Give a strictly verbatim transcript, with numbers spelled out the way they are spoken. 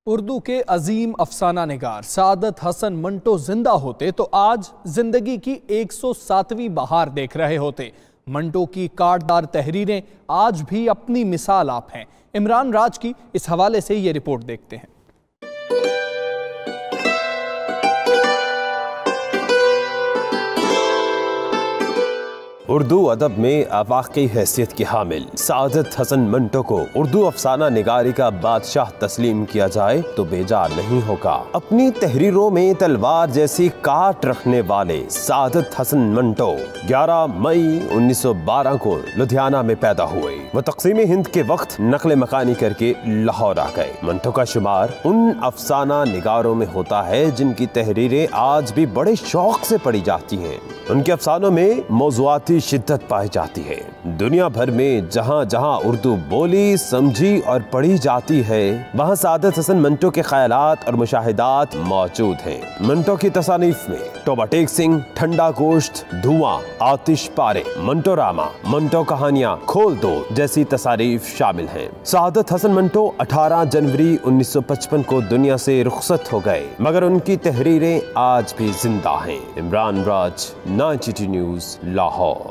उर्दू के अजीम अफसाना निगार सादत हसन मंटो जिंदा होते तो आज जिंदगी की एक सौ सातवीं बहार देख रहे होते। मंटो की काटदार तहरीरें आज भी अपनी मिसाल आप हैं। इमरान राज की इस हवाले से ये रिपोर्ट देखते हैं। उर्दू अदब में अवाक़ई हैसियत की हामिल सादत हसन मंटो को उर्दू अफसाना निगारी का बादशाह तस्लीम किया जाए तो बेजार नहीं होगा। अपनी तहरीरों में तलवार जैसी काट रखने वाले सादत हसन मंटो ग्यारह मई उन्नीस सौ बारह को लुधियाना में पैदा हुए। वो तक़सीम हिंद के वक्त नकल मकानी करके लाहौर आ गए। मंटो का शुमार उन अफसाना निगारों में होता है जिनकी तहरीरें आज भी बड़े शौक से पढ़ी जाती हैं। उनके अफसानों में मौज़ूआती शिद्दत पाई जाती है। दुनिया भर में जहाँ जहाँ उर्दू बोली, समझी और पढ़ी जाती है वहाँ सादत हसन मंटो के ख्यालात और मुशाहिदात मौजूद हैं। मंटो की तसानीफ में तोबा टेक सिंह, ठंडा गोश्त, धुआं, आतिश पारे, मंटो रामा, मंटो कहानियाँ, खोल दो जैसी तसारीफ शामिल हैं। सादत हसन मंटो अठारह जनवरी उन्नीस सौ पचपन को दुनिया से रुखसत हो गए, मगर उनकी तहरीरें आज भी जिंदा हैं। Imran Raj, nine T news, Lahore.